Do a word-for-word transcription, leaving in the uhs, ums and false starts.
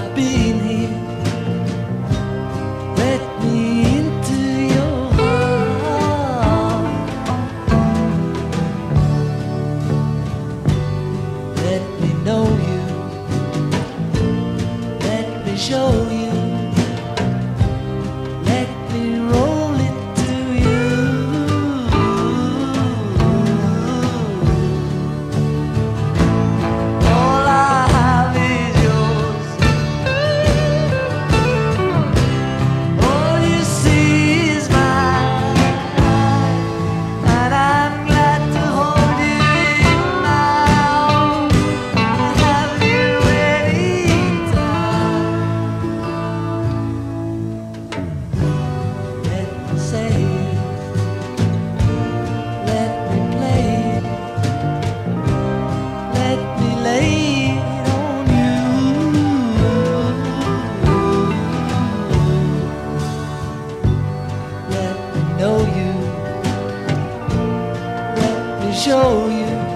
I've been here. Let me into your heart. Let me know you. Let me show you. Let me roll it to you. All I have is yours. All you see is mine, and I'm glad to hold you in my arms and have you anytime. Let me say it, let me play it, let me lay it on you. Let me know you, let me show you.